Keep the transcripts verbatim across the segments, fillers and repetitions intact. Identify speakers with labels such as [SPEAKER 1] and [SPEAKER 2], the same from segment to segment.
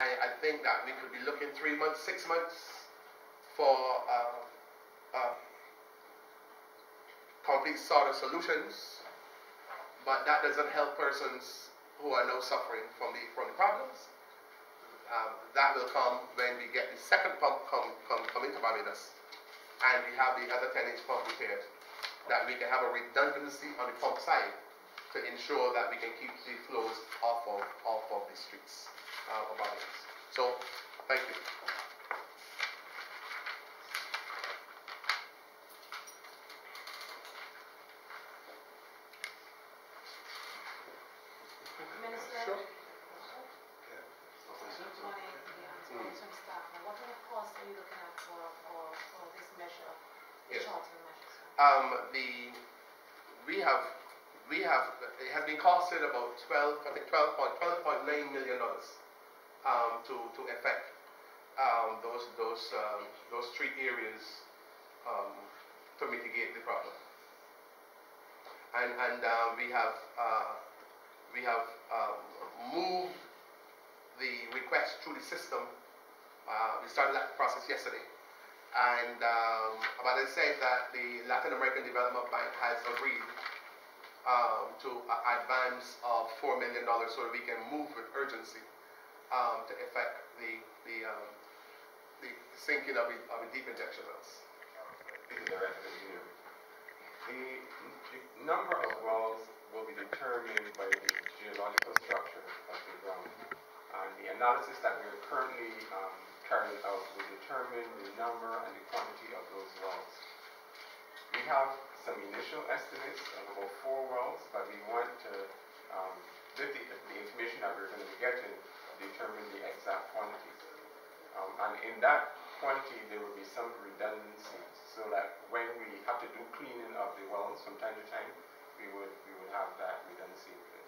[SPEAKER 1] I, I think that we could be looking three months, six months for uh, uh, complete sort of solutions, but that doesn't help persons who are now suffering from the from the problems. Um, that will come when we get the second pump come, come, come into Barbados, and we have the other ten inch pump repaired, that we can have a redundancy on the pump side to ensure that we can keep the flows off of, off of the streets uh, of Barbados. So, thank you.
[SPEAKER 2] Minister?
[SPEAKER 1] Sure.
[SPEAKER 2] What kind of costs are you looking at for, for, for this measure, this
[SPEAKER 1] Yes.
[SPEAKER 2] short-term measure?
[SPEAKER 1] Um, the we have we have it has been costed about twelve I think twelve point twelve point nine million dollars um, to to effect um, those those um, those three areas um, to mitigate the problem. And and uh, we have uh, we have um, moved the request through the system. Uh, we started that process yesterday. And um, but I said that the Latin American Development Bank has agreed um, to an advance of four million dollars so that we can move with urgency um, to effect the the, um, the sinking of the, of the deep injection wells.
[SPEAKER 3] The Director of Engineering. The, the number of wells will be determined by the geological structure of the ground. And the analysis that we are currently um, carrying out will determine the number and the quantity of those wells. We have some initial estimates of about four wells, but we want to, um, with the, the information that we're going to be getting, determine the exact quantities. Um, and in that quantity, there will be some redundancy, so that when we have to do cleaning of the wells from time to time, we would, we would have that redundancy in place.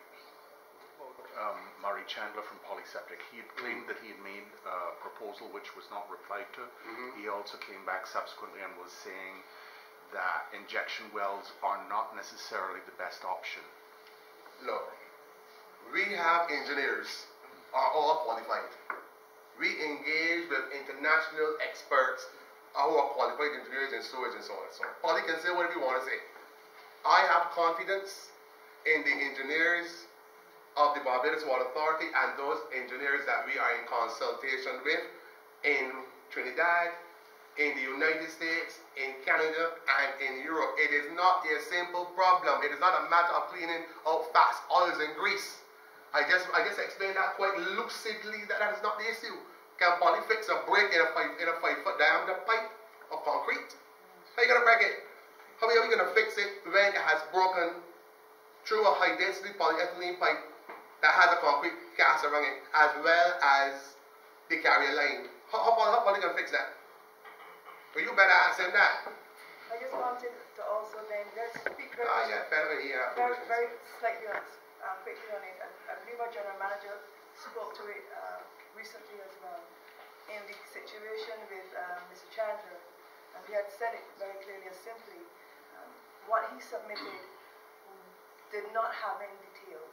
[SPEAKER 4] Um, Murray Chandler from Polyseptic, he had claimed that he had made a proposal which was not replied to.
[SPEAKER 1] Mm-hmm.
[SPEAKER 4] He also came back subsequently and was saying that injection wells are not necessarily the best option.
[SPEAKER 1] Look, we have engineers are all qualified. We engage with international experts who are qualified engineers in sewage and so on and so on. Poly can say whatever you want to say. I have confidence in the engineers of the Barbados Water Authority and those engineers that we are in consultation with in Trinidad, in the United States, in Canada, and in Europe. It is not a simple problem. It is not a matter of cleaning out fats, oils, and grease. I just I just explained that quite lucidly that that is not the issue. Can Poly fix a break in a five in a five foot diameter pipe of concrete? How are you gonna break it? How are we gonna fix it when it has broken through a high density polyethylene pipe that has a concrete cast around it, as well as the carrier line? How, how, how, how are you going to fix that? Well, you better ask him that.
[SPEAKER 5] I just wanted to also then, let's speak very,
[SPEAKER 1] Ah, yeah, better here.
[SPEAKER 5] very, very slightly on, uh, quickly on it. I, I believe our general manager spoke to it uh, recently as well, in the situation with um, Mister Chandler, and he had said it very clearly and simply. Um, what he submitted did not have any details.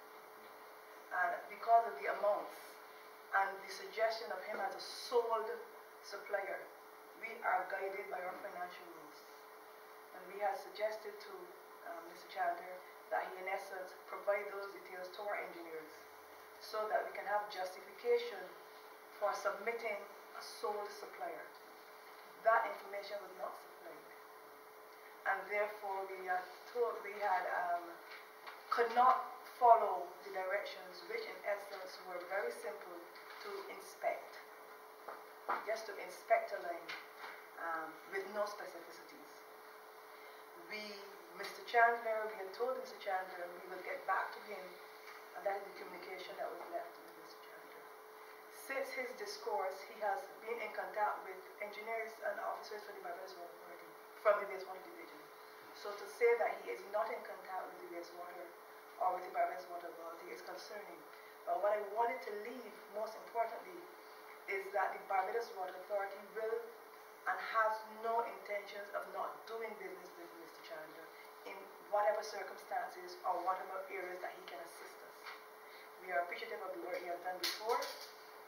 [SPEAKER 5] And because of the amounts and the suggestion of him as a sole supplier, we are guided by our financial rules. And we have suggested to um, Mister Chandler that he, in essence, provide those details to our engineers so that we can have justification for submitting a sole supplier. That information was not supplied. And therefore, we had told, we had, um, could not follow the directions, which in essence were very simple to inspect. Just to inspect a line um, with no specificities. We, Mister Chandler, we had told Mister Chandler we will get back to him, and that is the communication that was left with Mister Chandler. Since his discourse, he has been in contact with engineers and officers for the Barbados Water Authority from the wastewater division. So to say that he is not in contact with the wastewater or with the Barbados Water Authority is concerning. But what I wanted to leave, most importantly, is that the Barbados Water Authority will and has no intentions of not doing business with Mister Chandler in whatever circumstances or whatever areas that he can assist us. We are appreciative of the work he has done before,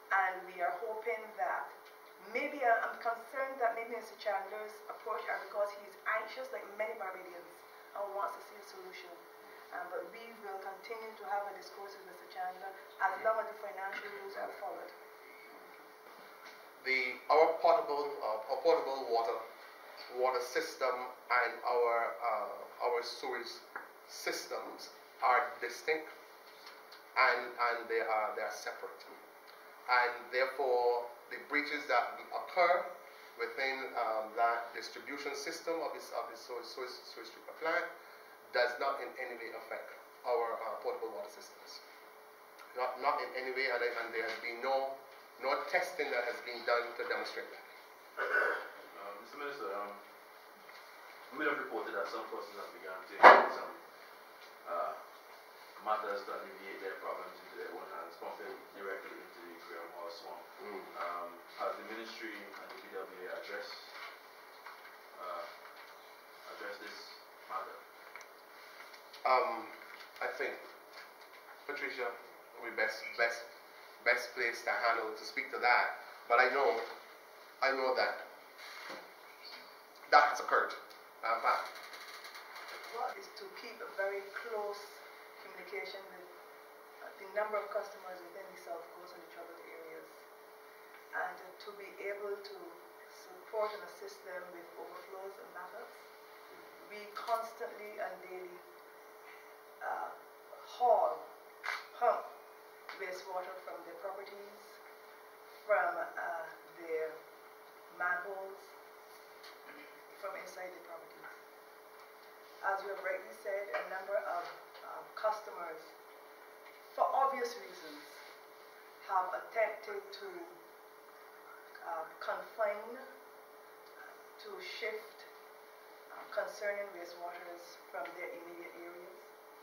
[SPEAKER 5] are hoping that maybe, uh, I'm concerned that maybe Mister Chandler's approach are because he's anxious, like many Barbadians, and wants to see a solution. Um, but we will continue to have a discourse with Mister Chandler as long as the financial rules are followed.
[SPEAKER 1] The our portable uh, our portable water water system and our uh, our sewage systems are distinct, and and they are they are separate, and therefore the breaches that occur within um, that distribution system of this of the sewage, sewage, sewage treatment plant does not in any way affect our uh, potable water systems. Not not in any way, and, and there has been no no testing that has been done to demonstrate that.
[SPEAKER 6] Uh, Mister Minister, um, we have reported that some persons have begun taking some uh, matters to alleviate their problems into their own hands, pumping directly into the Graham Hall swamp.
[SPEAKER 1] Mm.
[SPEAKER 6] Um, has the ministry and the P W A addressed uh, addressed this matter?
[SPEAKER 1] Um, I think Patricia will be best best best placed to handle to speak to that. But I know I know that that has occurred. Uh, but
[SPEAKER 5] What is to keep a very close communication with uh, the number of customers within the South Coast and the troubled areas, and uh, to be able to support and assist them with overflows and backups. We constantly and daily uh, haul, pump wastewater from their properties, from uh, their manholes, from inside the properties. As you have rightly said, a number of um, customers, for obvious reasons, have attempted to uh, confine, to shift uh, concerning wastewaters from their immediate areas,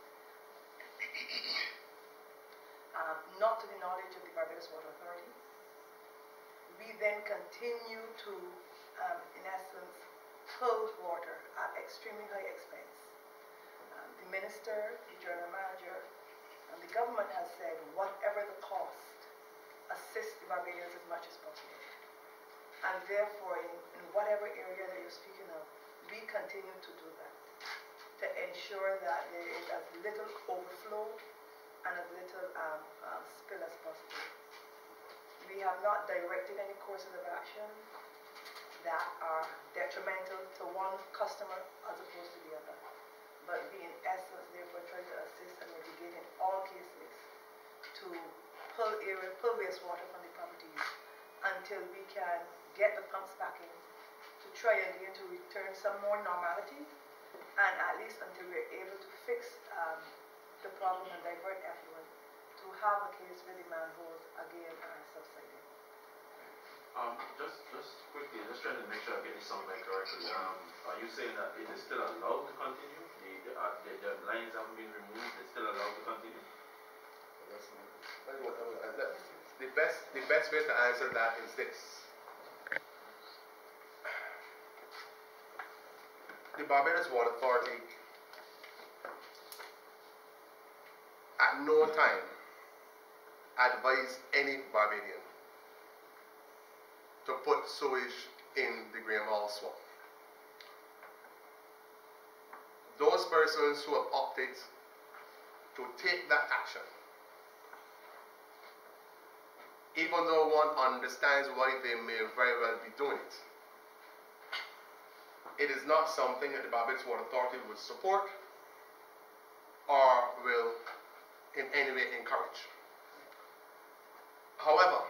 [SPEAKER 5] um, not to the knowledge of the Barbados Water Authority. We then continue to, um, in essence, pull water at extremely high expense. Um, the minister, the general manager, and the government has said, whatever the cost, assist the Barbadians as much as possible. And therefore, in, in whatever area that you're speaking of, we continue to do that, to ensure that there is as little overflow and as little um, um, spill as possible. We have not directed any courses of action that are detrimental to one customer as opposed to the other, but we in essence therefore try to assist and mitigate in all cases to pull area, pull wastewater from the properties until we can get the pumps back in, to try again to return some more normality, and at least until we're able to fix um, the problem and divert effluent, to have a case where the manholes again are subsiding.
[SPEAKER 6] Um, just, just quickly, just trying to make sure I get this somewhere correctly. Um, are you saying that it is still allowed to continue? The, the, uh, the, the lines haven't been removed, it's still allowed to continue?
[SPEAKER 1] the best the best way to answer that is this. The Barbados Water Authority at no time advised any Barbadian to put sewage in the Graham Hall swamp. Those persons who have opted to take that action, even though one understands why they may very well be doing it, it is not something that the Barbados Water Authority would support or will in any way encourage. However,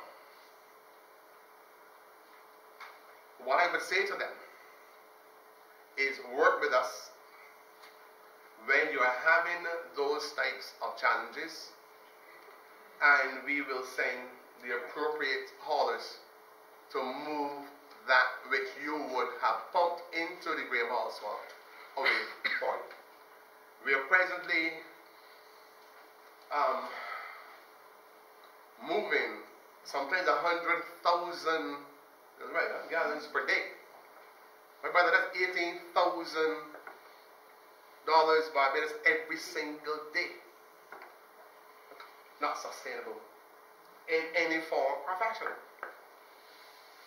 [SPEAKER 1] what I would say to them is work with us when you are having those types of challenges, and we will send the appropriate haulers to move that which you would have pumped into the Graham Hall swamp away for you. We are presently um, moving sometimes a hundred thousand right, gallons per day. My brother, that's eighteen thousand dollars Barbados every single day. Not sustainable in any form or fashion.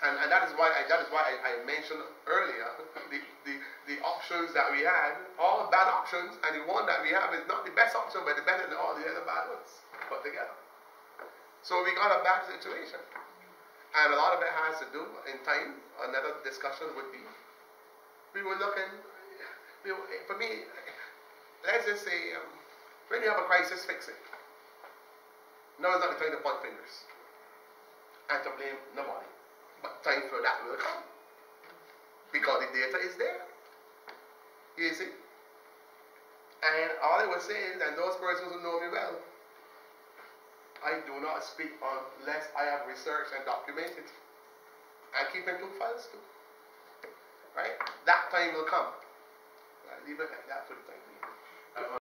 [SPEAKER 1] And, and that is why I, that is why I, I mentioned earlier the, the, the options that we had, all bad options, and the one that we have is not the best option, but the better than all the other bad ones put together. So we got a bad situation. And a lot of it has to do, in time, another discussion would be, we were looking, we were, for me, let's just say, um, when you have a crisis, fix it. No, it's not the time to point fingers and to blame nobody. But time for that will come. Because the data is there. You see? And all I would say is, and those persons who know me well, I do not speak unless I have researched and documented. I keep in two files too. Right? That time will come. I'll leave it like that for the time being.